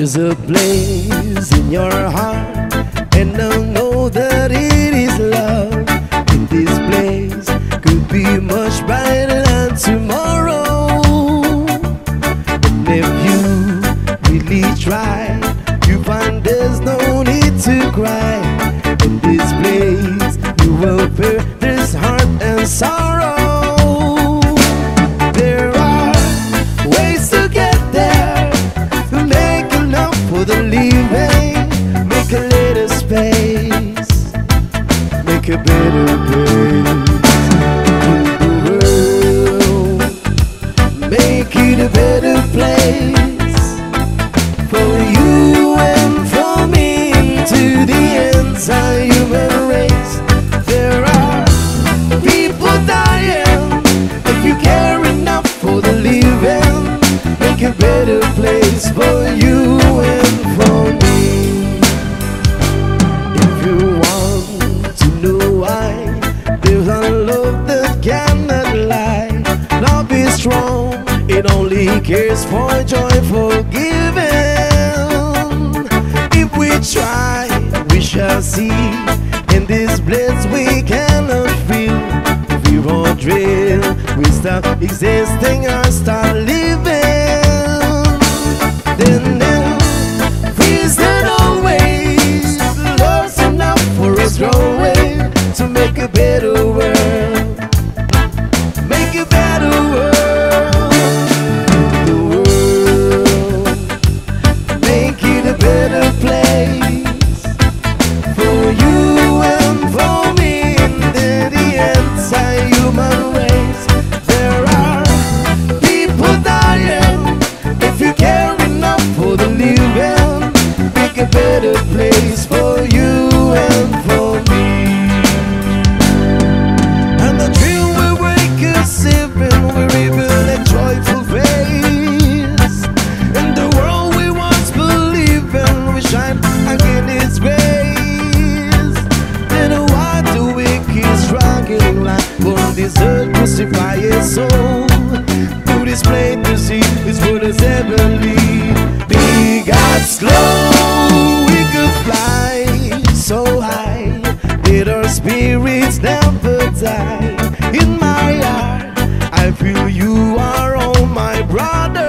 There's a place in your heart, and I know that it is love. And this place could be much brighter than tomorrow. And if you really try, you find there's no need to cry. In this place you will bear this heart and sorrow. There are ways to get there, to make enough for the living. Make a little space, make a better place in the world. Make it a better place for you and for me, into the entire human race. There are people dying. If you care enough for the living, make a better place for you and for me. If you want to know why, there's a love that cannot lie. Love is strong, it only cares for joyful giving. If we try, we shall see. In this bliss we cannot feel. If we won't drill, we stop existing or start living. Then feels that always love's enough for us growing to make a better world. Make a better world. The world, make it a better place for you and for me, and the entire human race. There are people dying. If you care enough for the living, make a better place for you and for me. And the dream will wake us even, we rebuild a joyful face. And the world we once believed in, we shine again its grace. Then why do we keep struggling like on this earth, crucify his soul? To this place to see is what is heavenly. Be God's glow, we could fly so high, let our spirits never die. In my heart, I feel you are all my brothers.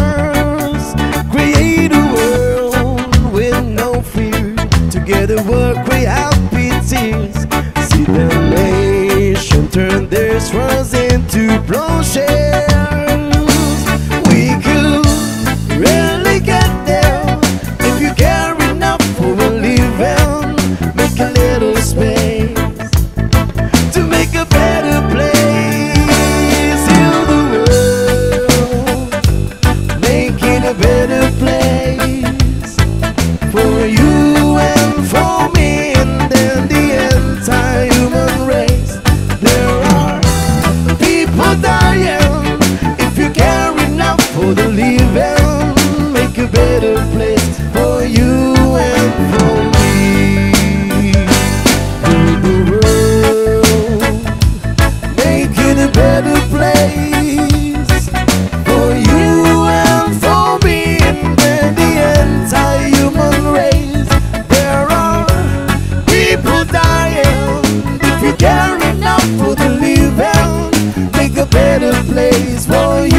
Create a world with no fear. Together work we happy tears. See the nation turn their swirls into plowshares. We could really get there if you care enough for a living. Make a little space to make a better place in the world. Make it a better place for you and for me, and then the entire human race. There are people dying. If you care enough for the living, make a better place for you and for me. In the world, make it a better place for you and for me, and then the entire human race. There are people dying. If you care enough for the living, make a better place for you.